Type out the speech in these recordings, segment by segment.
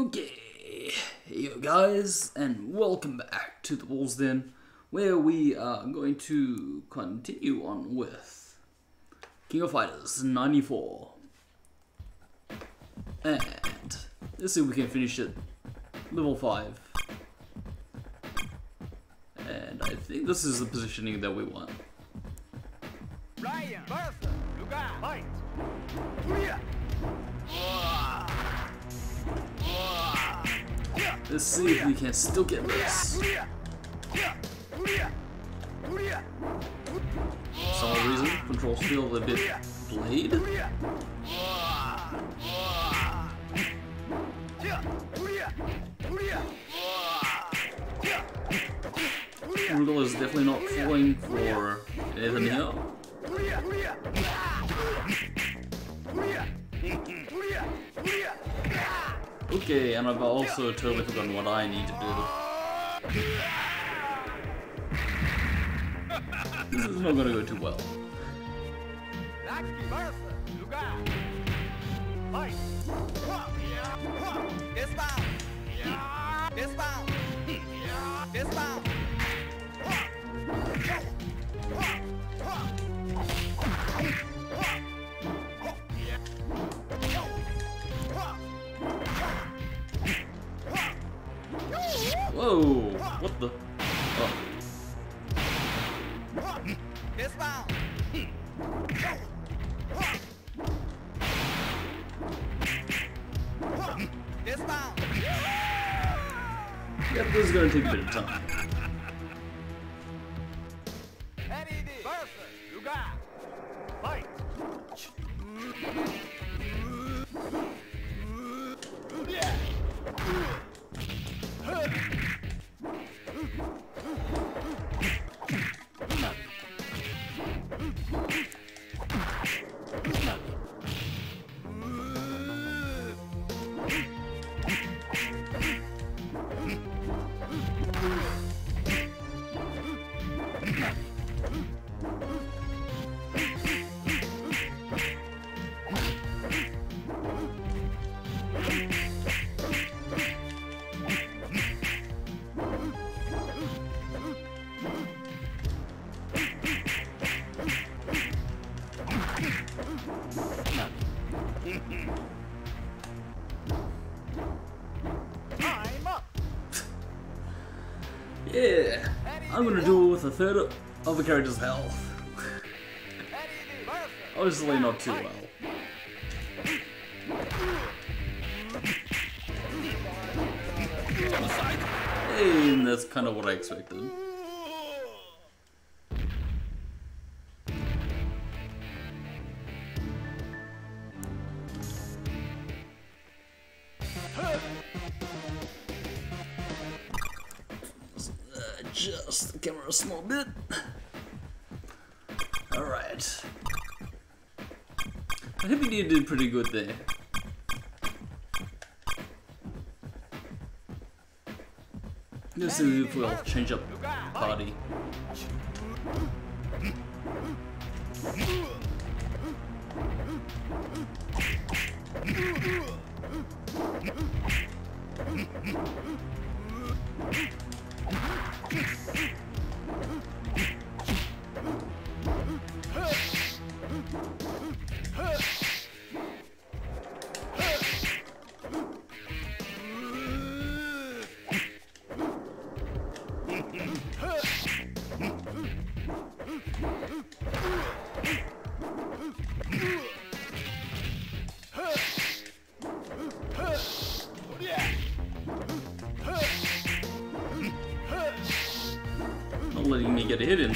Okay, yo guys, and welcome back to the Wolves Den, where we are going to continue on with King of Fighters 94. And let's see if we can finish it level 5. And I think this is the positioning that we want. Ryan versus Lugar. Fight. Let's see if we can still get this. For some reason, controls feel a bit blade. Rudel is definitely not falling for anything here. Okay, and I've also totally forgotten what I need to do. This is not gonna go too well. Lucky versus Lugar. Fight. Dismount. Dismount. Dismount. Whoa! What the? Oh. Dismount. Dismount. Yep, this is gonna take a bit of time. Eddie versus Lugar. Fight. Time up. Yeah, I'm gonna do it with a third of a character's health. Eddie versus Obviously not too well. And that's kind of what I expected. Adjust the camera a small bit. Alright. I think we did pretty good there. Let's see if we'll change up party. Not letting me get a hit in.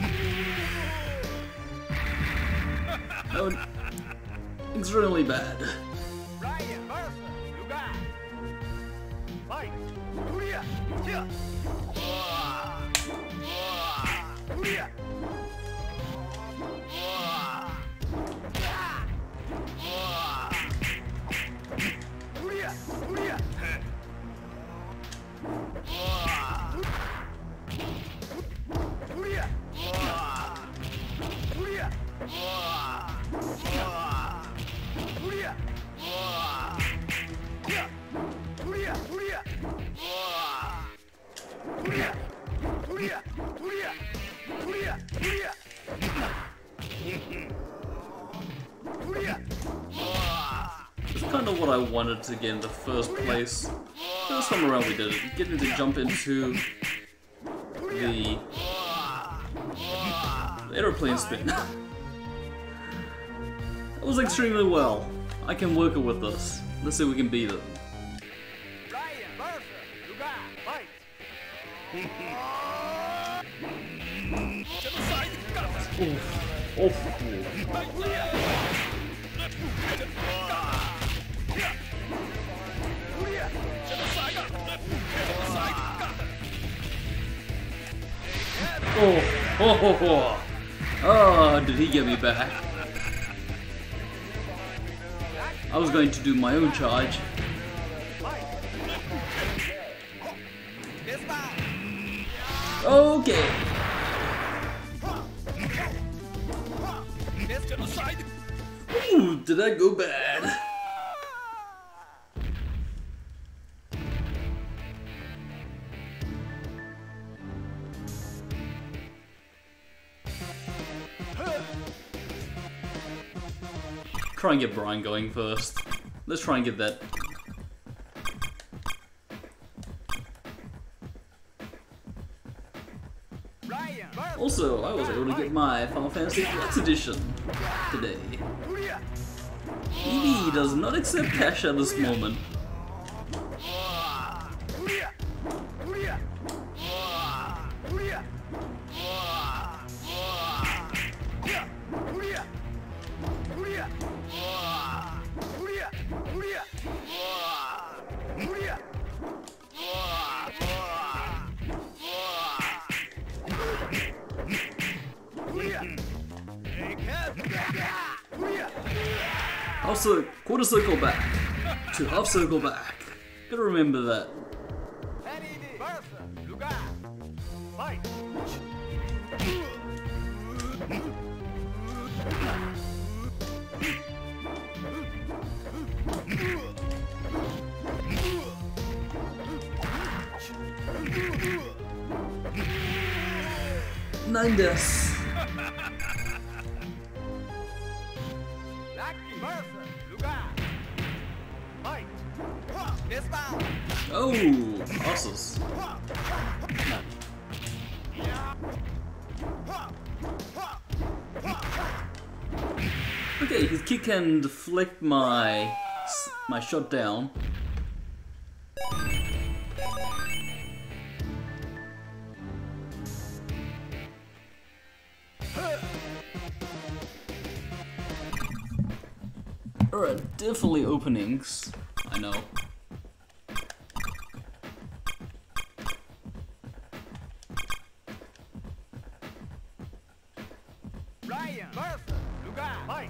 That would extremely bad. Ryan versus Lugar. Fight. kind of what I wanted to get in the first place. First time around we did it. Getting to jump into the aeroplane spin. That was extremely well. I can work it with this. Let's see if we can beat it. Ryan versus you got fight. Oof. Oh, did he get me back? I was going to do my own charge. Okay. Ooh, did that go bad? Try and get Brian going first. Let's try and get that. Also, I was able to get my Final Fantasy Flex Edition today. EV does not accept cash at this moment. Quarter circle back to half circle back. Gotta remember that. Fight. Nine deaths. Oh, Ossus. Okay, his kick can deflect my shot down. Alright, definitely openings. I know. Ryan versus you got fight.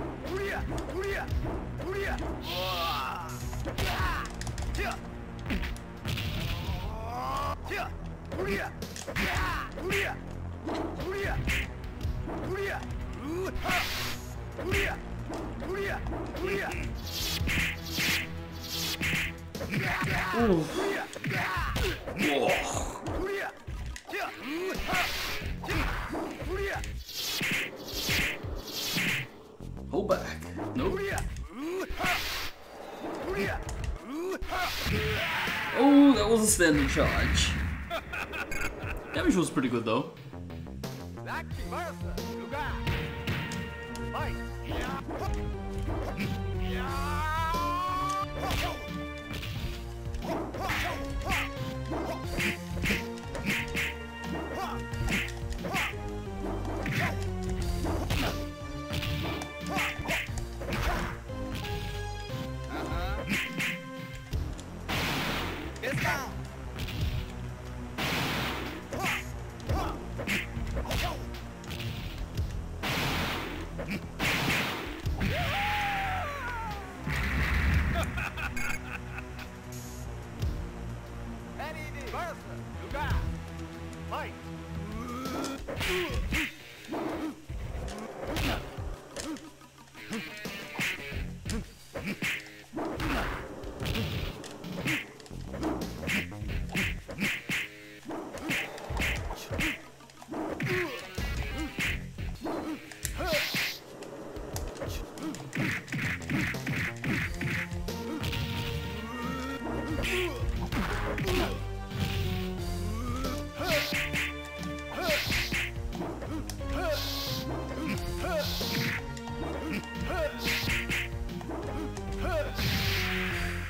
Ooh. Whoa. Hold back. Nope. Oh, that was a standard charge. Damage was pretty good though.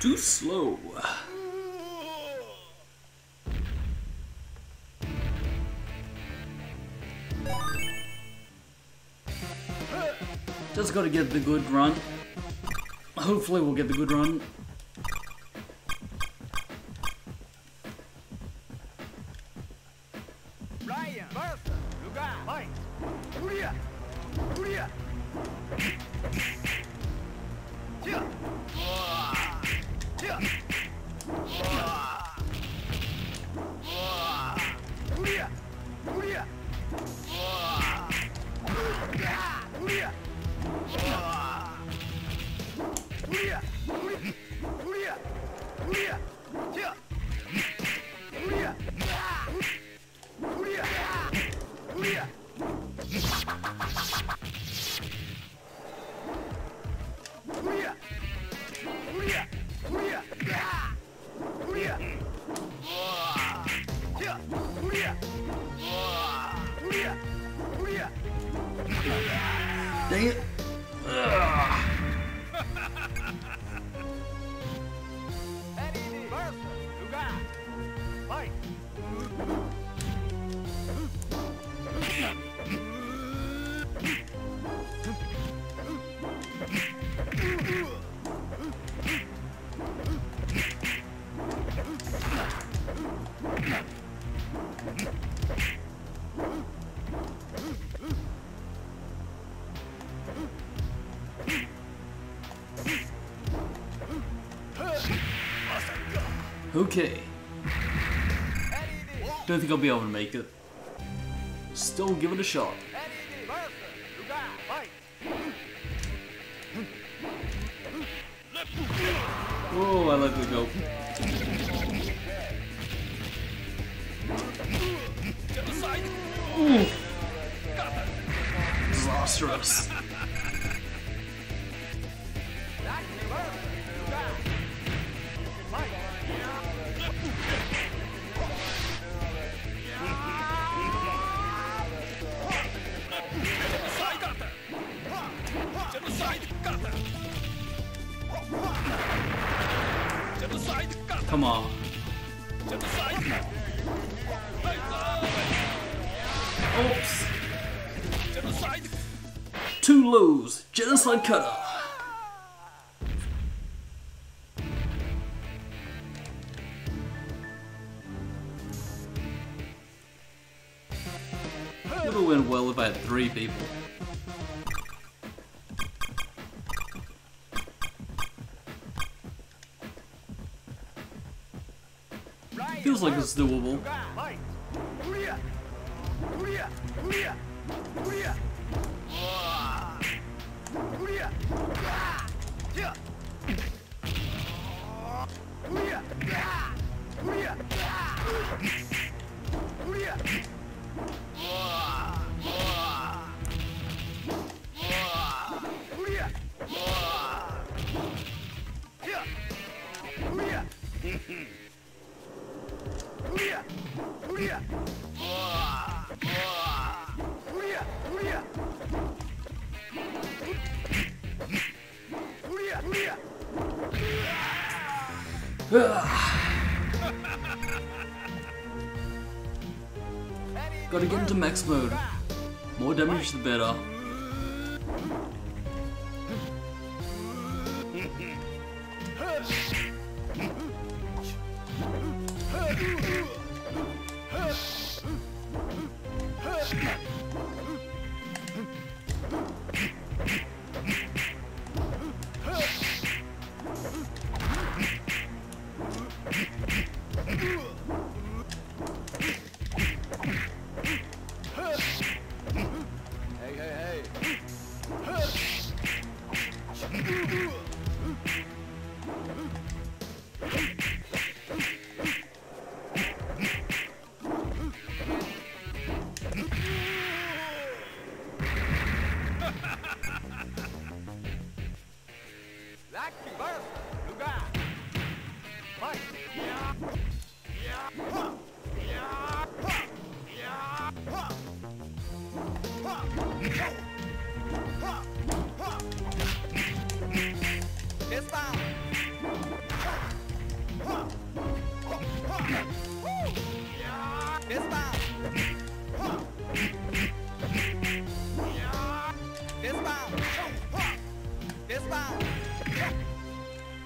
Too slow. Just gotta get the good run. Hopefully we'll get the good run. Ryan versus Lugar. Fight. Julia. Julia. Here. Here. Julia. Julia. Julia. Julia. Julia. Julia. Here. Julia. Julia. Julia. Julia. Julia. Julia. Julia. Here. Julia. Julia. Julia. Dang it. Ugh. Eddie versus Lugar. Fight. Okay. Don't think I'll be able to make it. Still give it a shot. Eddie versus Lugar. Fight. Oh, I let it go. Ooh. Disastrous. Lucky versus Lugar. Fight. Come on. Oops. Two lows. Genocide cutter. Would have went well if I had 3 people. Feels like it's doable. Fight. Julia. Julia. Julia. Julia. Julia. Here. Julia. Julia. Julia. Julia. Here. Julia. Julia. Julia. Julia. Julia. Julia. Julia. Gotta get into max mode. More damage the better. Lucky versus Lugar. Fight. It's down.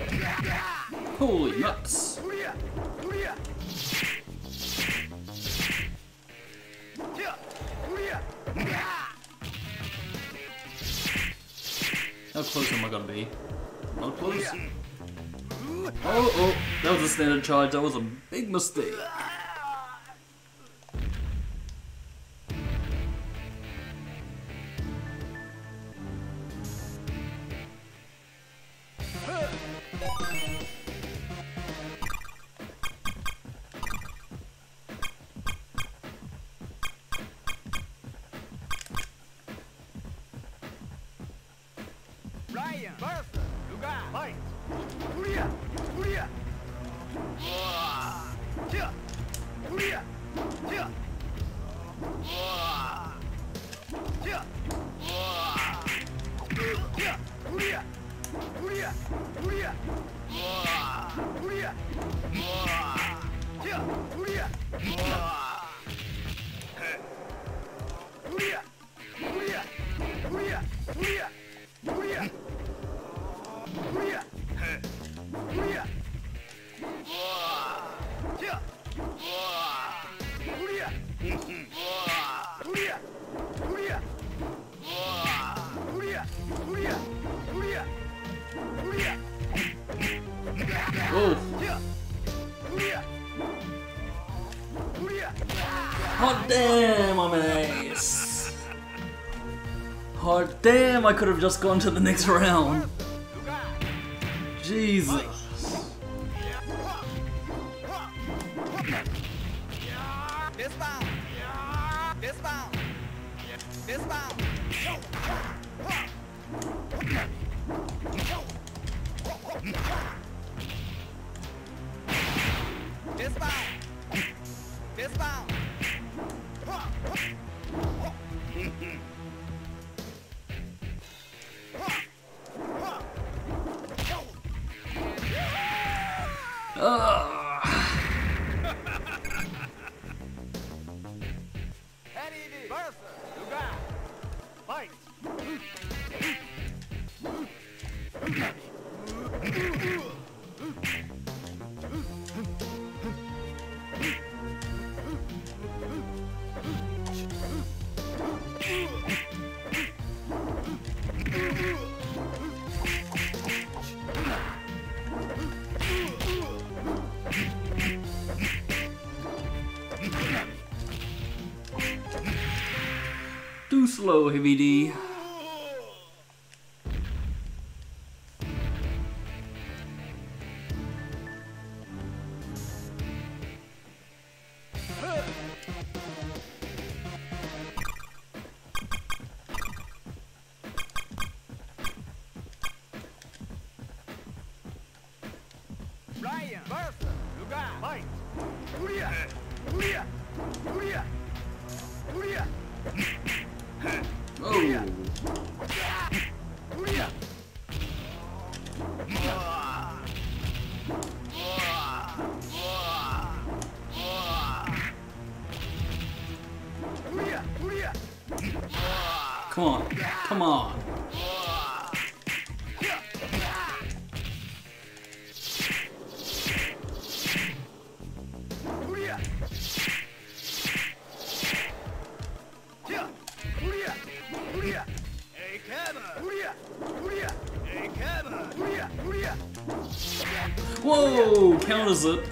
Holy nuts! How close am I gonna be? Not close? Oh, that was a standard charge. That was a big mistake. Ryan versus Lugar. Fight. Oh! Hot damn, I'm an ace! Hot damn, I could have just gone to the next round. Jesus. Dismount. Dismount. Dismount. Dismount. Dismount. Eddie versus Lugar. Fight. Too slow, Heavy D. Ryan versus Lugar. Fight. Oh! Come on, come on. Whoa! Counters it.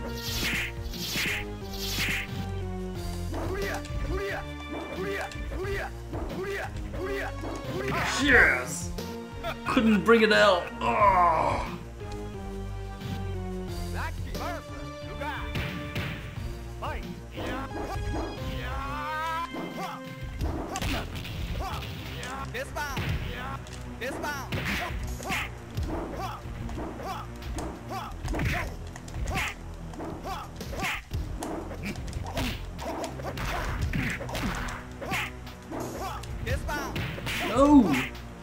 Yes! Couldn't bring it out. Oh. Lucky versus Lugar. Fight. Dismount. Dismount. Dismount. No!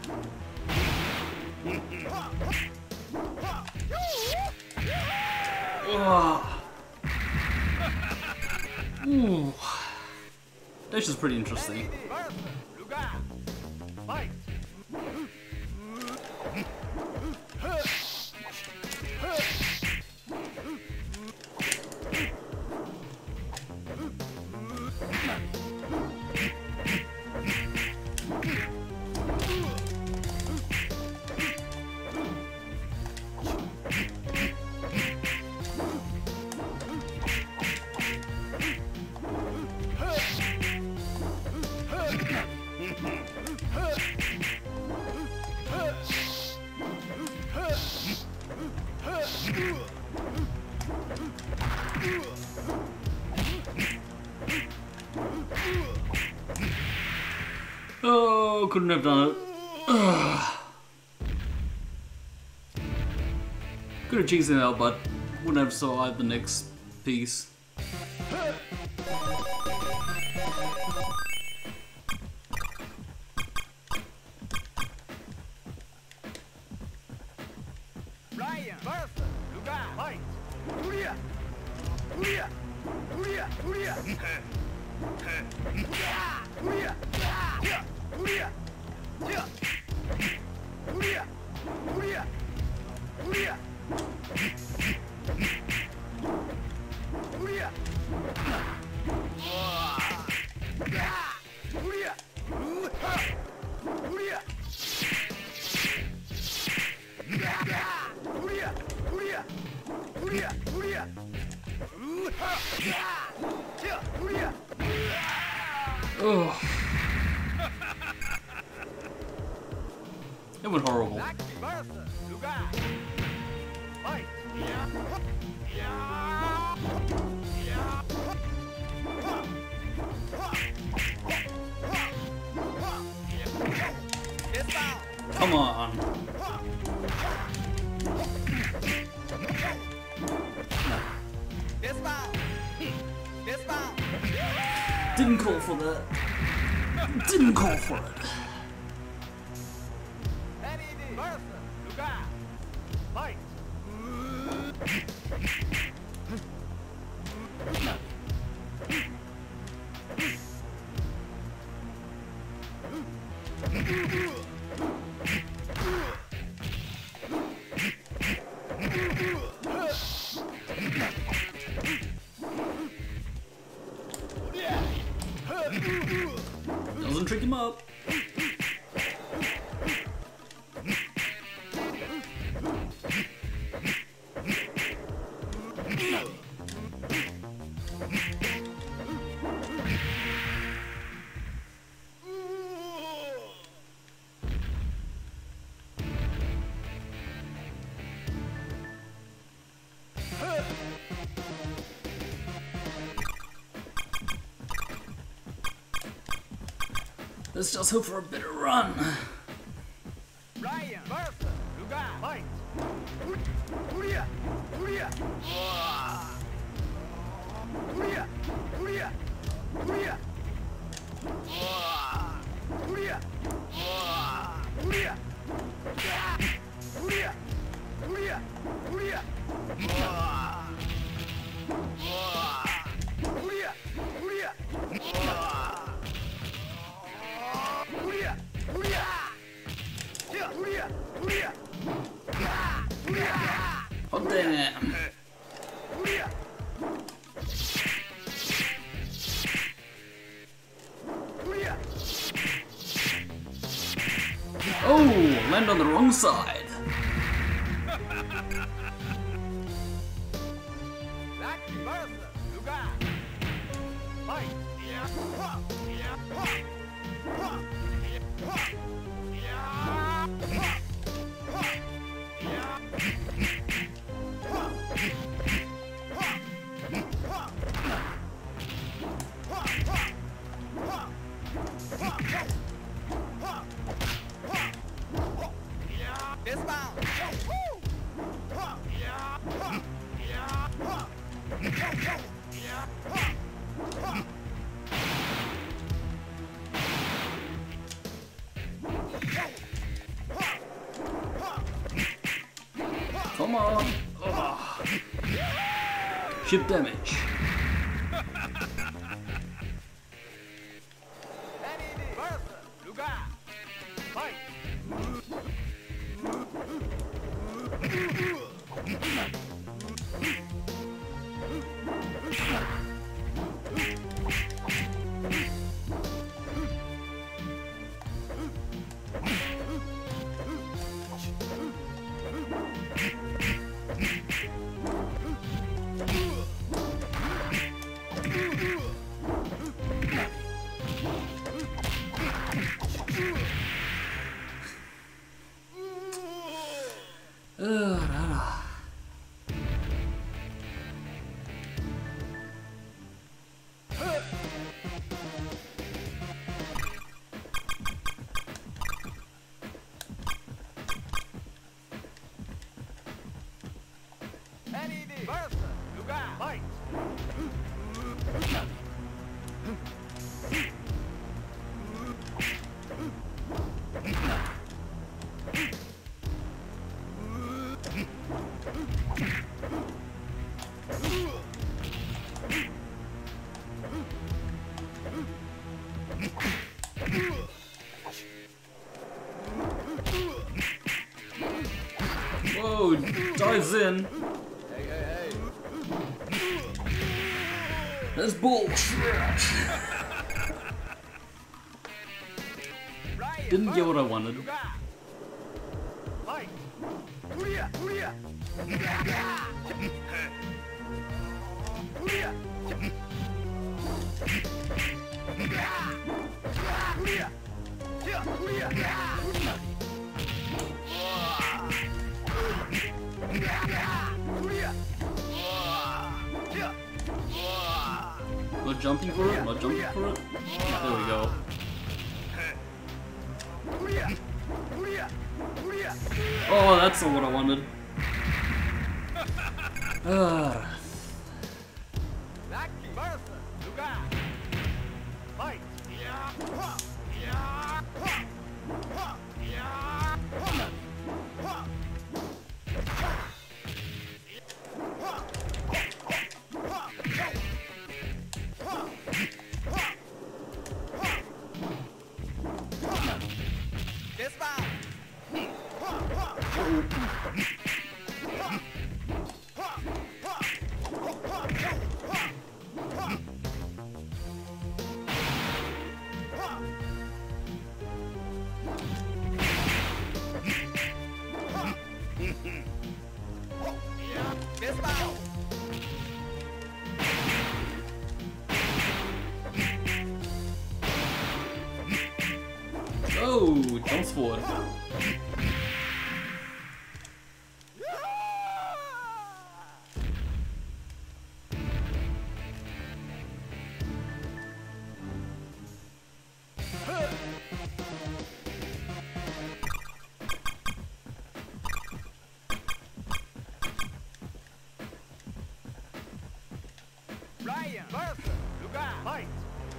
Oh. Ooh. This is pretty interesting. Versus Lugar. Fight. Oh, couldn't have done it. Could have cheesed it out, but wouldn't have survived the next piece. Ryan versus Lugar. Fight. Oh. It went horrible. Lucky versus Lugar. Fight. It's out. Come on. It's out. It's out. Didn't call for that. Didn't call for it. Eddie versus Lugar. Fight. Doesn't trick him up. Let's just hope for a better run. Ryan versus Lugar. Fight. Oh damn. Oh, land on the wrong side. Lucky versus Lugar. Fight. It's out. Come on. Oh. Ship damage. Eddie versus Lugar. Fight. versa. You got fight. Whoa, dives in. Hey, hey, hey. That's bullshit. Ryan, Didn't get what I versa. wanted. You got fight. Hurry, hurry. Not jumping for it, not jumping for it. There we go. Oh, that's not what I wanted. Ah. Lucky versa. You got fight. Oh, jumps forward. Ryan versa. You got fight.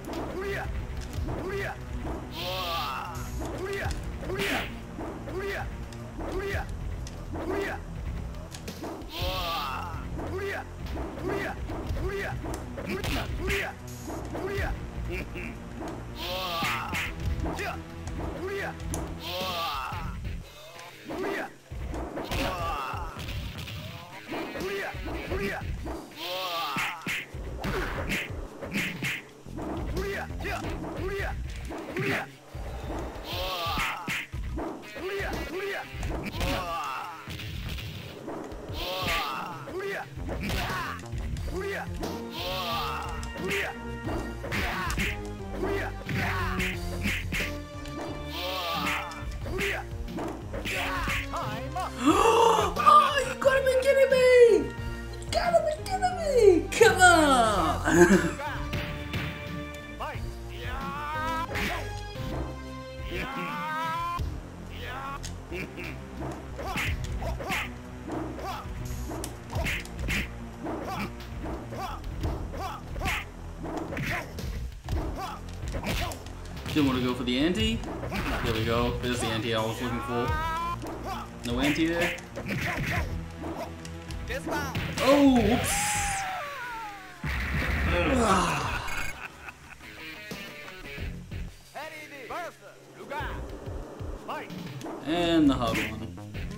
Oh, you gotta be kidding me! You gotta be kidding me! Come on! Fight. Didn't want to go for the ante. There we go. There's the ante I was looking for. No ante there. Oh, whoops. And the hard one.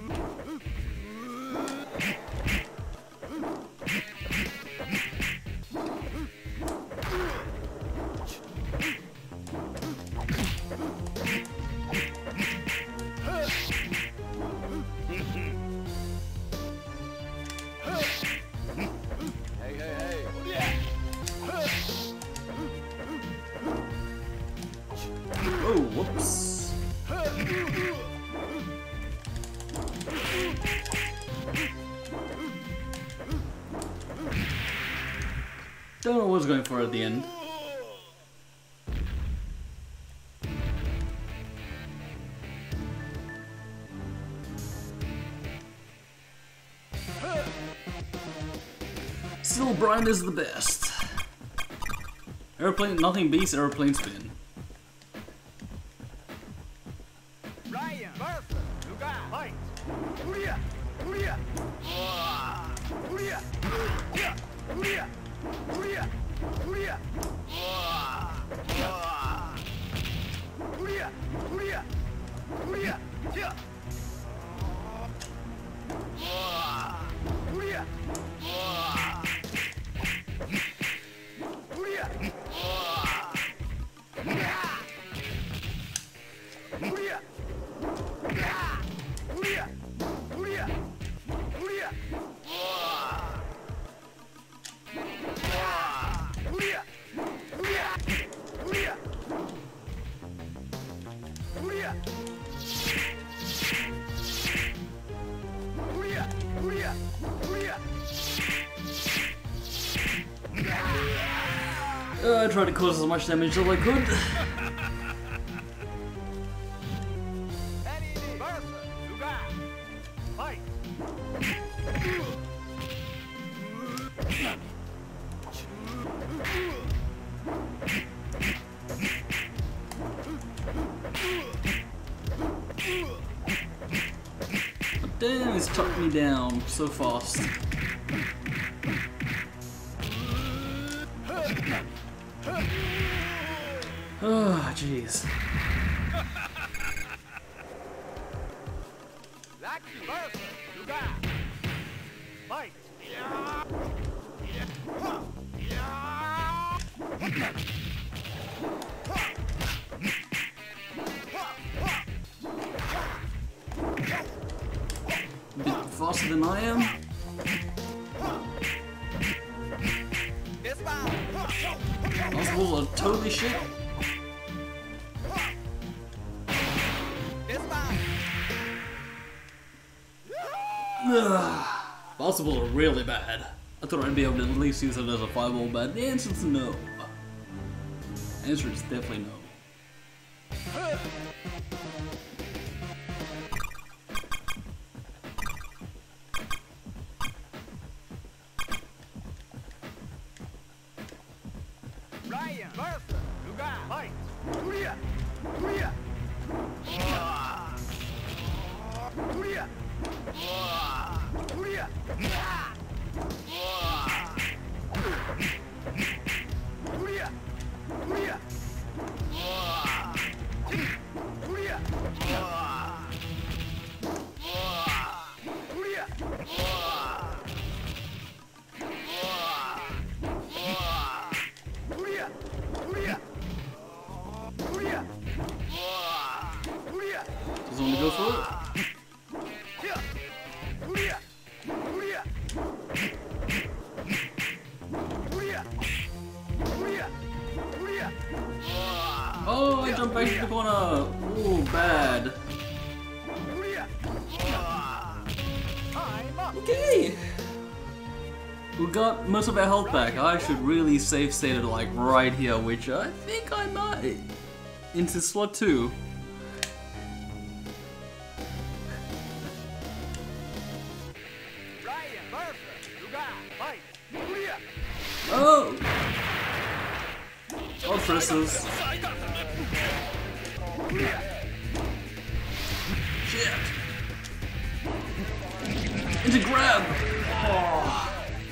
Oh, whoops. Don't know what I was going for at the end. Still, Brian is the best. Airplane, nothing beats airplane spin. Ryan versus Lugar. Fight. Uria. Uria. Uria. Uria. Uria. Uria. Uria. Uria. Uria. Uria. Yeah. Uria. Uria. Uria. Uria. Uria. Uria. Uria. Uria. Uria. Uria. Uria. Uria. Uria. I tried to cause as much damage as I could. Eddie versus Lugar. Fight. Damn, he's chopped me down so fast. Oh, jeez. Lucky versus Lugar. Fight. A bit faster than I am. Those balls are totally shit. Basketball are really bad. I thought I'd be able to at least use it as a fireball, but the answer is no. The answer is definitely no. Ryan versus Lugar. Fight. Uria. Uria. Uria. Uria. Uria. Uria. Uria. Uria. Uria. Uria. Uria. Uria. Doesn't want to go for it? Uria. Uria. Uria. Uria. Uria. Oh, I jumped back to the corner. Ooh, bad. Uria. Time up. Okay. We got most of our health back. I should really save state it like right here, which I think I might. Into slot 2. Ryan versus Lugar. Fight. Uria. Oh! Oh, Chris's. Uria. Shit! Into grab! Oh.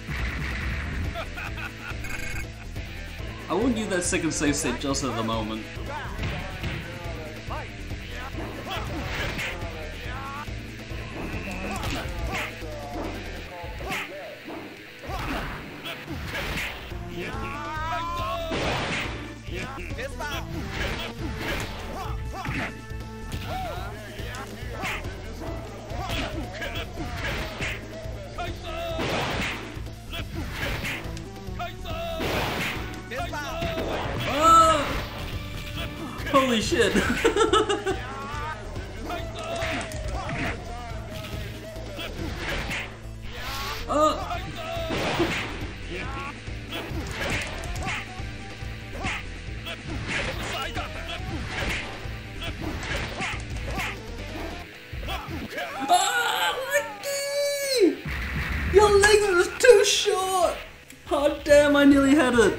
I won't use that second save state just at the moment. Fight. Ah! Holy shit! Oh! Ah, Lucky! Your legs are too short! Oh damn, I nearly had it.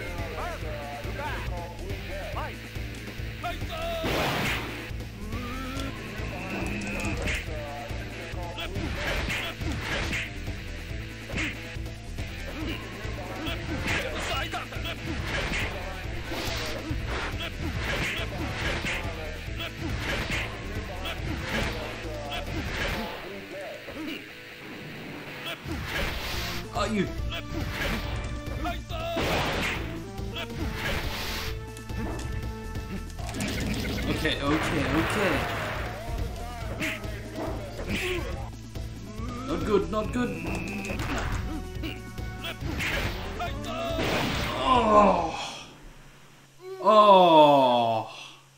Are you? Okay, okay. Not good, not good. Oh. Oh.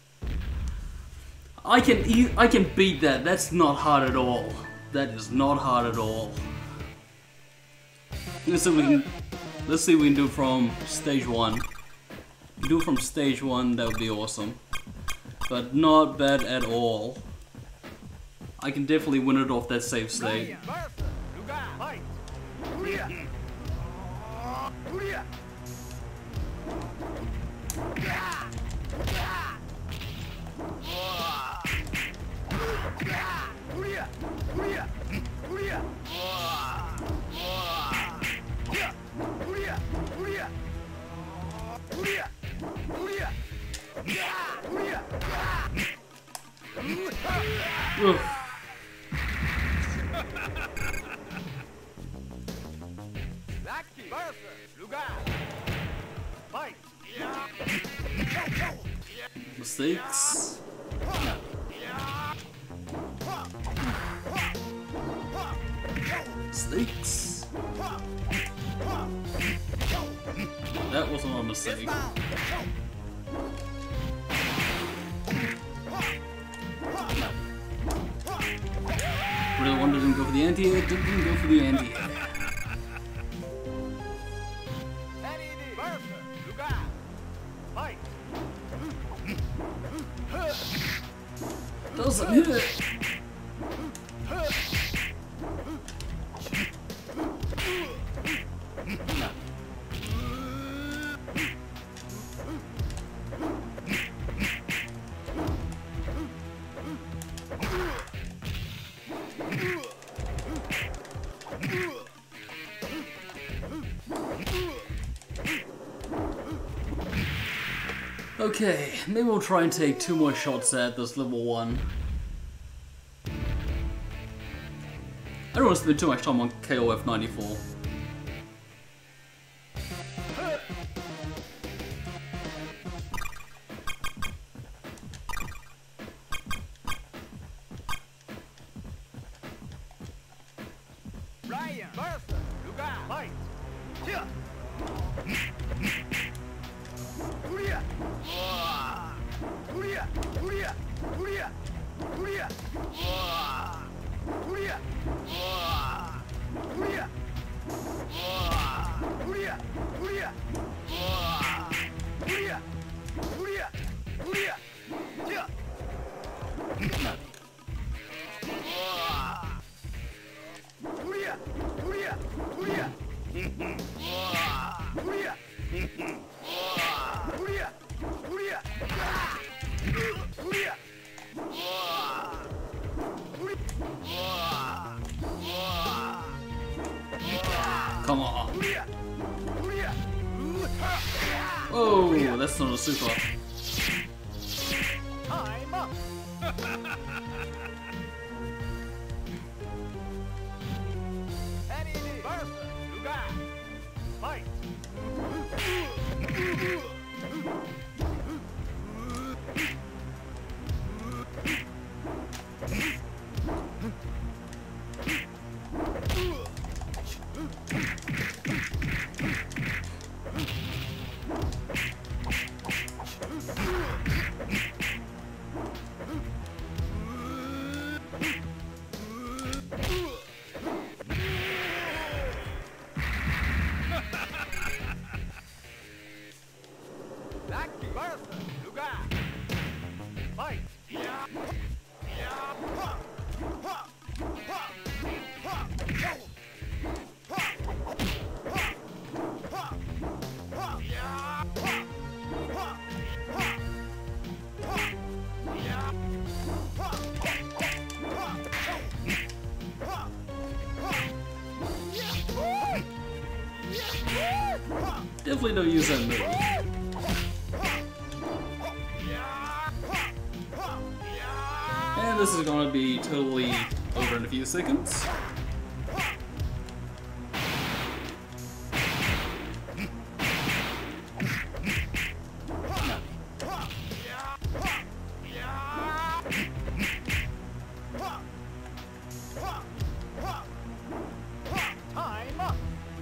I can beat that. That's not hard at all. That is not hard at all. Let's see if we can do it from stage 1. If we do it from stage 1, that would be awesome. But not bad at all. I can definitely win it off that save state. Ugh. Mistakes. Mistakes. That wasn't a mistake. Really wanted to go for the anti-air, didn't go for the anti-air. Doesn't hit. Okay, maybe we'll try and take 2 more shots at this level 1. I don't want to spend too much time on KOF 94. Ryan versus Lugar. Fight. Come on. Oh, that's not a super. Time up. Eddie versus Lugar. Fight. Definitely don't use that move. And this is gonna be totally over in a few seconds. Time up.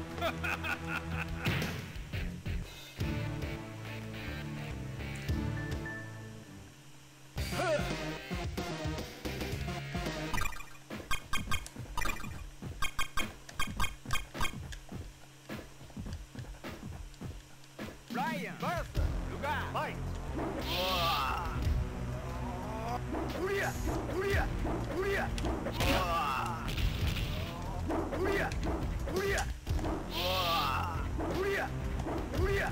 Ryan versus Lugar. Fight. Uria! Uria! Uria! Uria! Uria! Uria! Uria!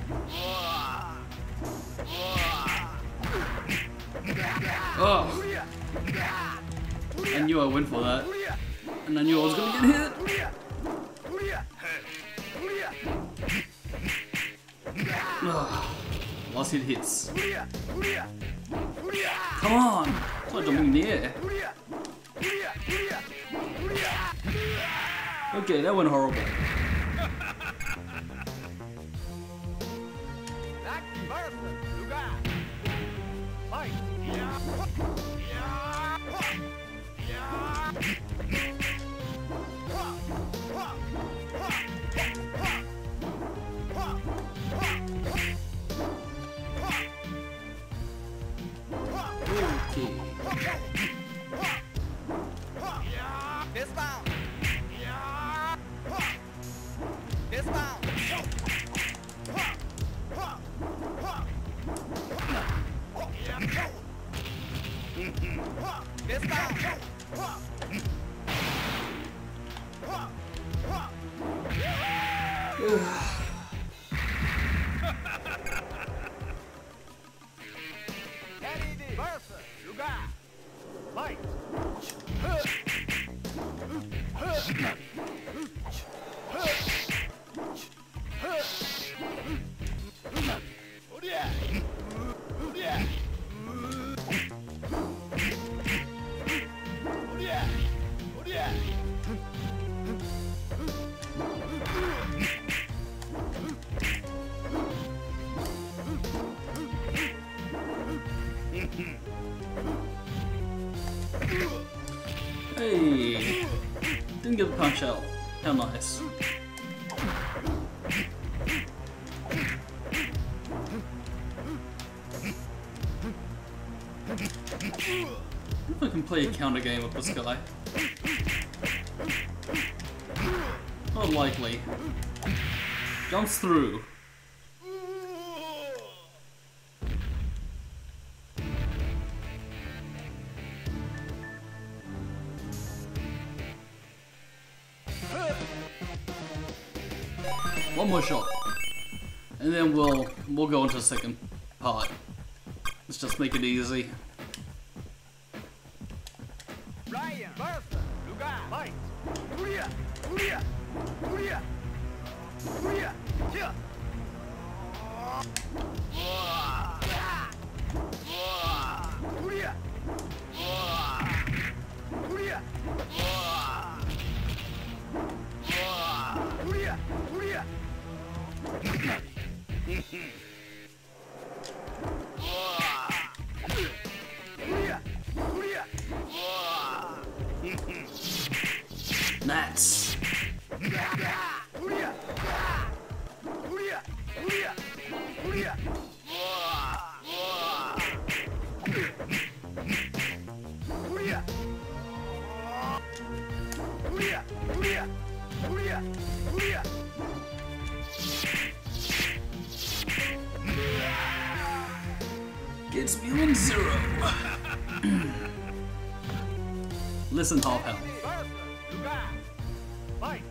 Oh, Uria! I knew I went for that. And I knew I was gonna get hit. Uria! Uria! Uria! Ugh. Last hit hits. Uria! Uria! Uria! Come on! It's not jumping in the air. Uria! Uria! Uria! Uria! Okay, that went horrible. Black versus Lugar. Fight. Okay. Dismount. Dismount. Dismount. Eddie versus Lugar. Fight. Hey! Didn't get the punch out. How nice. If I can play a counter game with this guy. Not likely. Jumps through. One more shot. And then we'll go into the second part. Let's just make it easy. Ryan versus Lugar. Fight. Uria! Uria! Uria! Uria! Here! Uria! Uria! Uria! Uria! Uria! Uria! Nats. Uria! Uria! Uria! Uria! Uria! Uria! Uria! Uria! Uria! Gets me on 0. Listen, half health. Versus Lugar. Fight.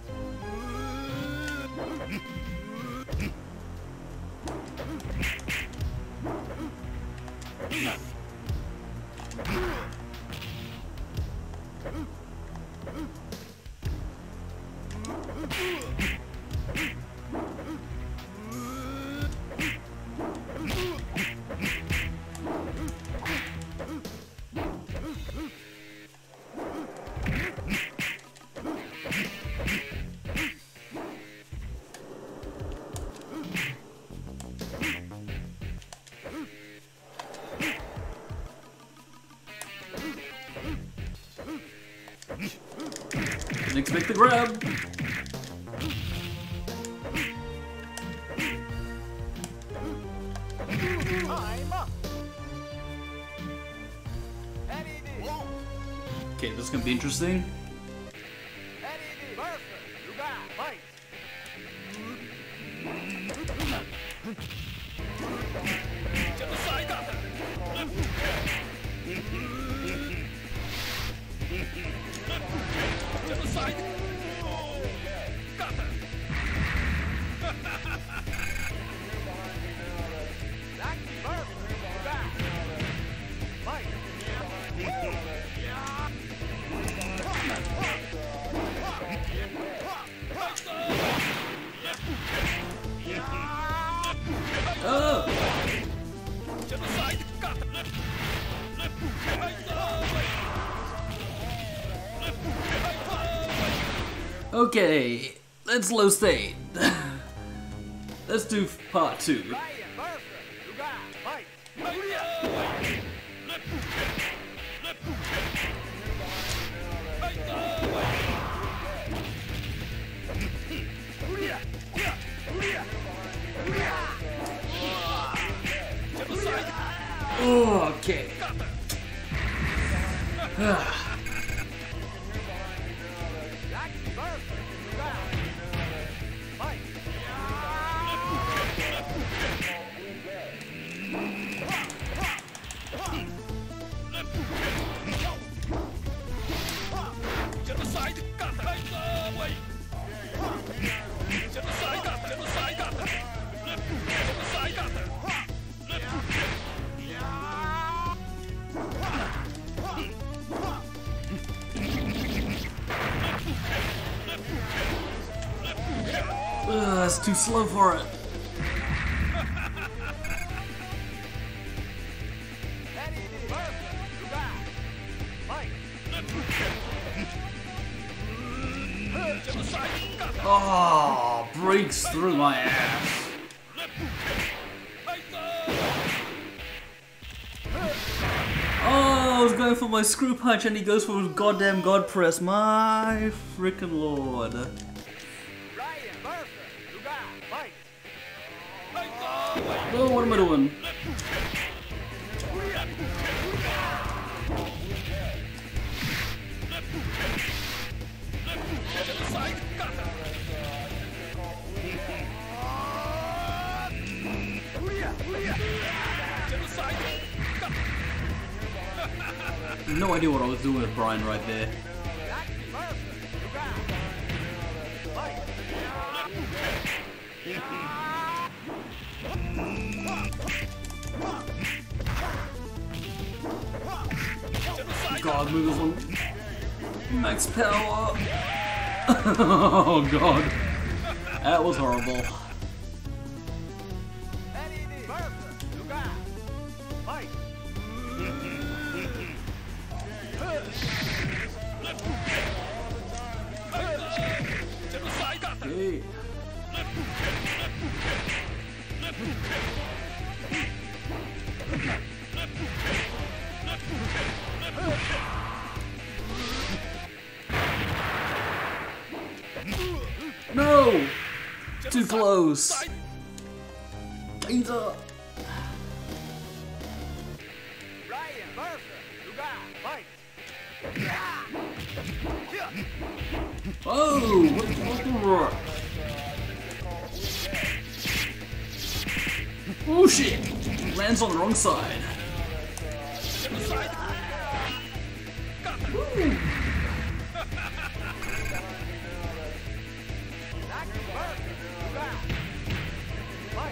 expect the grab. Time up. Eddie D. Okay, this is gonna be interesting. Eddie D. Bertha, you got fight. Lucky Bertha, you got fight. Oh! Okay, let's low state. Let's do part 2. Ryan Bertha, you got fight. Oh, okay. Lucky Bertha, you got fight. That's too slow for it. Eddie D. Bertha, you got fight. Oh, breaks through my ass. Oh, I was going for my screw punch and he goes for his goddamn god press. My freaking lord. Ryan Bertha, you got fight. Oh, what am I doing? No idea what I was doing with Brian right there. Lucky Bertha, you got fight. God moves on max power. Oh god, that was horrible. Eddie D. Bertha, you got fight. Okay. No! Too close. Danger. Ryan Bertha, you got fight. Oh! What? Oh shit! Lands on the wrong side. Woo. Lucky Bertha, you got fight.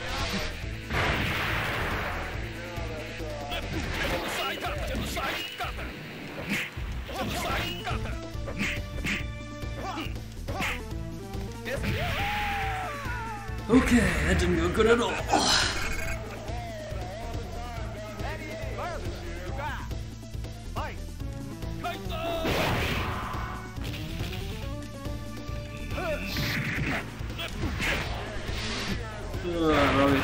Okay, that didn't go good at all. Eddie D. Bertha, you got fight. Rubbish.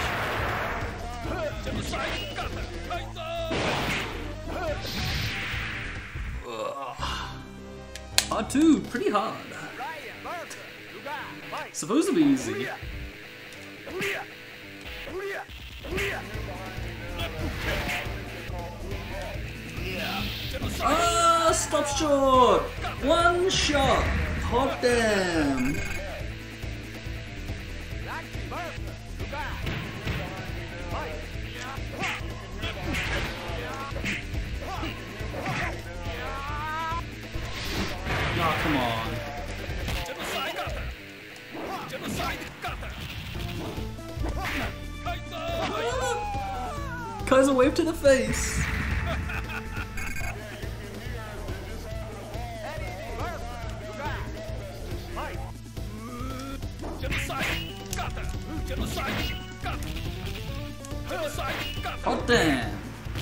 Part 2, pretty hard. Ryan Murphy, you got fight. Supposed to be easy. Hooyah. Hooyah. Hooyah. Hooyah. Ah, stop short. One shot. Hot damn. Rocky Murphy, you got fight. Oh, come on. Kaiser wave to the face. Hot damn.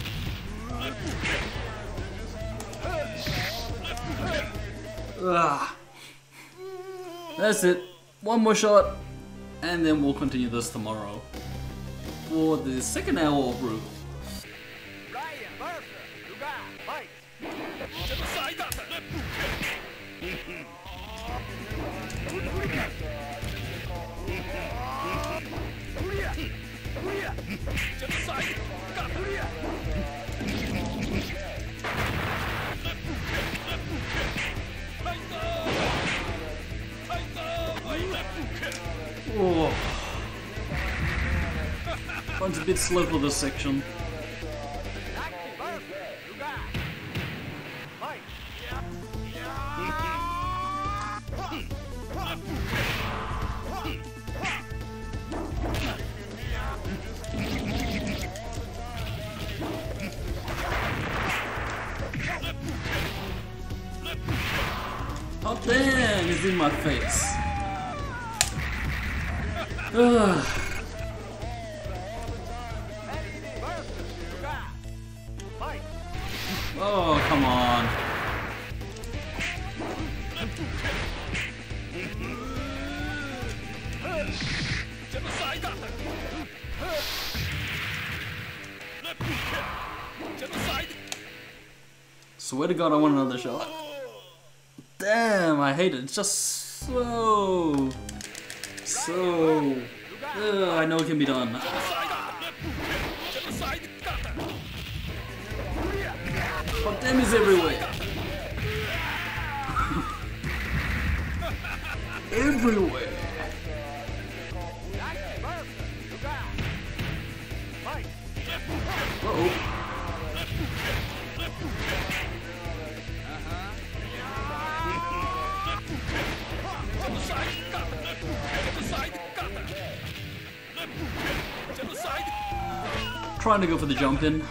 Ugh. That's it. One more shot, and then we'll continue this tomorrow for the second hour of Rue. Ryan Murphy, you got fight. Oh. Runs a bit slow for this section. Rocky Murphy, you got fight. Oh damn, he's in my face. Ugh. Oh, come on. Swear to God, I want another shot. Damn, I hate it. It's just so... I know it can be done. Hot damn is everywhere. Everywhere. Uh-oh. Trying to go for the jump in.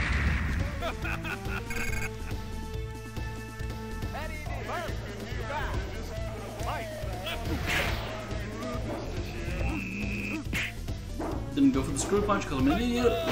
Didn't go for the screw punch because I'm an idiot.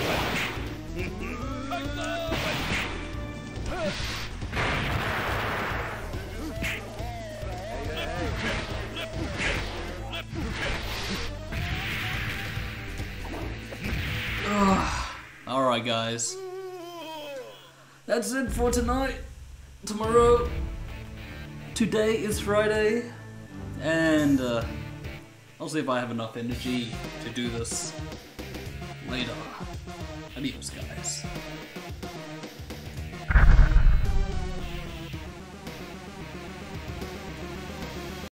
Alright guys, that's it for tonight. Tomorrow, today is Friday, and I'll see if I have enough energy to do this later. Adios guys.